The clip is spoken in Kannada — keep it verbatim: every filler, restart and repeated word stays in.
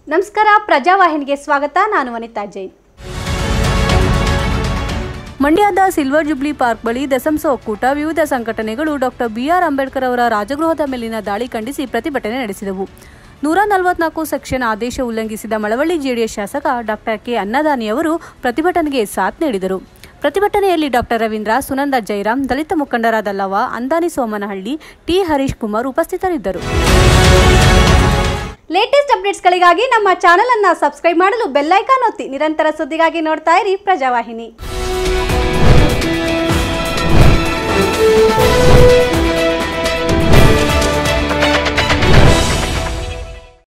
ನಮಸ್ಕಾರ ಪ್ರಜಾವಾಹಿನಿಗೆ ಸ್ವಾಗತ. ನಾನು ವನಿತಾ ಜೈನ್. ಮಂಡ್ಯದ ಸಿಲ್ವರ್ ಜುಬ್ಲಿ ಪಾರ್ಕ್ ಬಳಿ ದಸಂಸ ಒಕ್ಕೂಟ ವಿವಿಧ ಸಂಘಟನೆಗಳು ಡಾಕ್ಟರ್ ಬಿ ಆರ್ ಅಂಬೇಡ್ಕರ್ ಅವರ ರಾಜಗೃಹದ ಮೇಲಿನ ದಾಳಿ ಖಂಡಿಸಿ ಪ್ರತಿಭಟನೆ ನಡೆಸಿದವು. ನೂರ ನಲವತ್ನಾಲ್ಕು ಸೆಕ್ಷನ್ ಆದೇಶ ಉಲ್ಲಂಘಿಸಿದ ಮಳವಳ್ಳಿ ಜೆಡಿಎಸ್ ಶಾಸಕ ಡಾಕ್ಟರ್ ಕೆ ಅನ್ನದಾನಿ ಅವರು ಪ್ರತಿಭಟನೆಗೆ ಸಾಥ್ ನೀಡಿದರು. ಪ್ರತಿಭಟನೆಯಲ್ಲಿ ಡಾಕ್ಟರ್ ರವೀಂದ್ರ, ಸುನಂದ ಜೈರಾಮ್, ದಲಿತ ಮುಖಂಡರಾದ ಲವ, ಅಂದಾನಿ ಸೋಮನಹಳ್ಳಿ, ಟಿ ಹರೀಶ್ ಕುಮಾರ್ ಉಪಸ್ಥಿತರಿದ್ದರು. ಲೇಟೆಸ್ಟ್ ಅಪ್ಡೇಟ್ಸ್ಗಳಿಗಾಗಿ ನಮ್ಮ ಚಾನೆಲ್ ಅನ್ನು ಸಬ್ಸ್ಕ್ರೈಬ್ ಮಾಡಲು ಬೆಲ್ ಐಕಾನ್ ಒತ್ತಿ. ನಿರಂತರ ಸುದ್ದಿಗಾಗಿ ನೋಡ್ತಾ ಇರಿ ಪ್ರಜಾವಾಹಿನಿ.